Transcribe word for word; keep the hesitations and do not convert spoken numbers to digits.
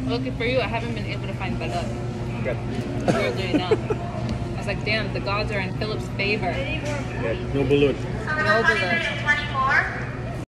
Lucky for you, I haven't been able to find Balut. Good. Weirdly enough. I was like, damn, the gods are in Philip's favor. Yeah, no balut. No Balut.